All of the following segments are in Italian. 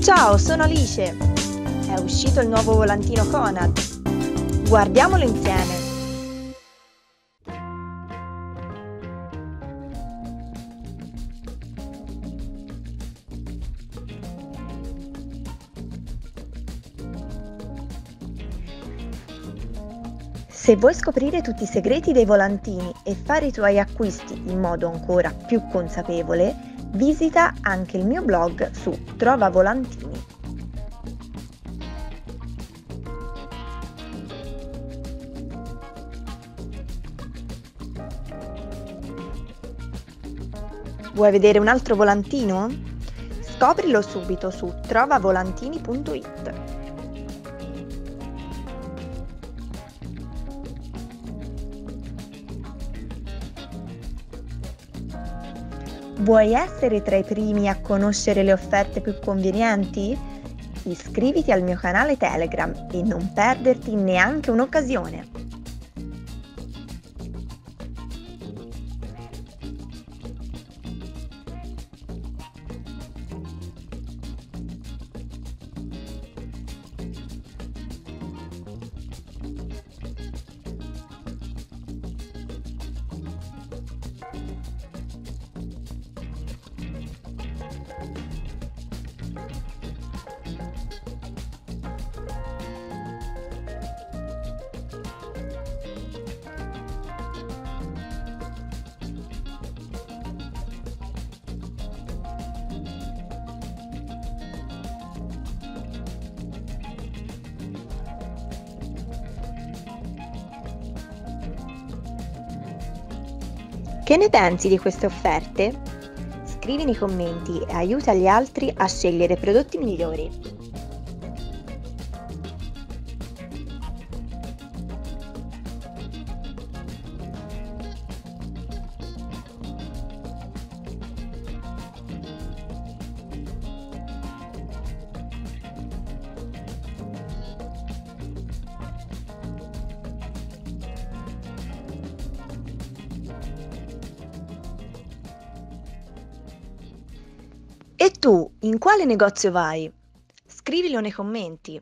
Ciao, sono Alice. È uscito il nuovo volantino Conad. Guardiamolo insieme. Se vuoi scoprire tutti i segreti dei volantini e fare i tuoi acquisti in modo ancora più consapevole, visita anche il mio blog su Trova Volantini. Vuoi vedere un altro volantino? Scoprilo subito su trovavolantini.it. Vuoi essere tra i primi a conoscere le offerte più convenienti? Iscriviti al mio canale Telegram e non perderti neanche un'occasione. Che ne pensi di queste offerte? Scrivi nei commenti e aiuta gli altri a scegliere prodotti migliori. E tu, in quale negozio vai? Scrivilo nei commenti.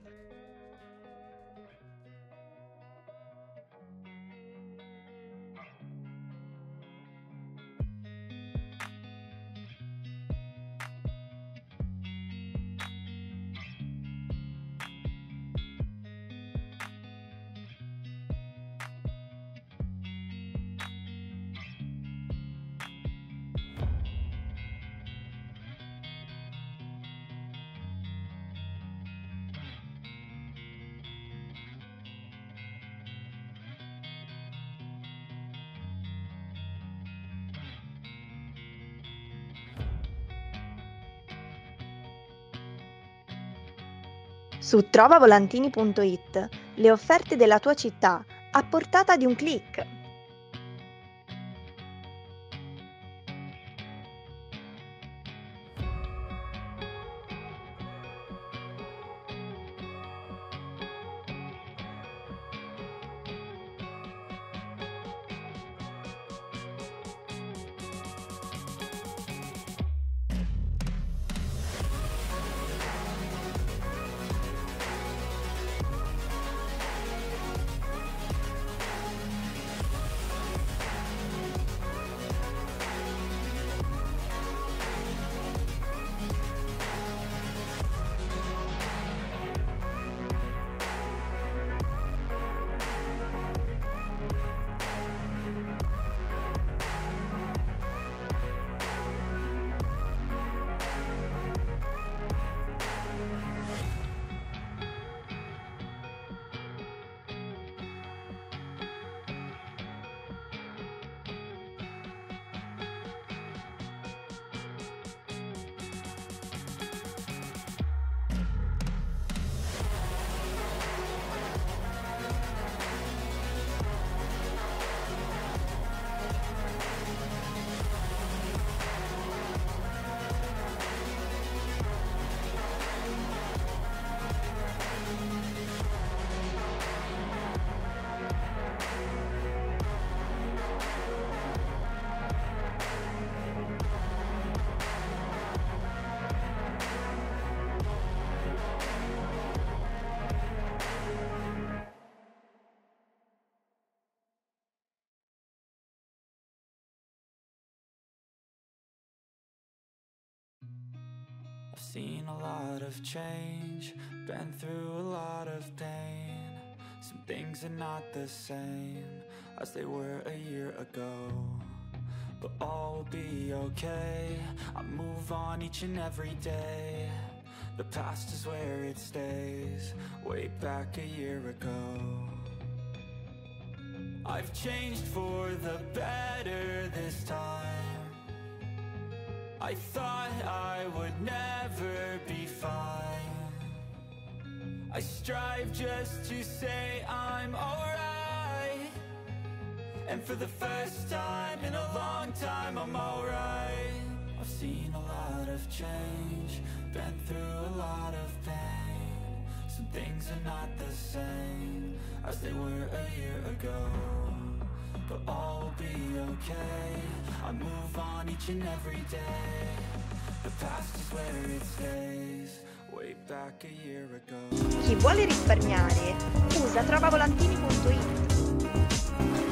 Su trovavolantini.it le offerte della tua città a portata di un click. I've seen a lot of change, been through a lot of pain. Some things are not the same as they were a year ago, but all will be okay. I move on each and every day. The past is where it stays, way back a year ago. I've changed for the better this time. I thought I would never be fine. I strive just to say I'm alright, and for the first time in a long time I'm alright. I've seen a lot of change, been through a lot of pain. Some things are not the same as they were a year ago, but all will be okay. I move on each and every day. The past is where it stays, way back a year ago. Chi vuole risparmiare usa trovavolantini.it.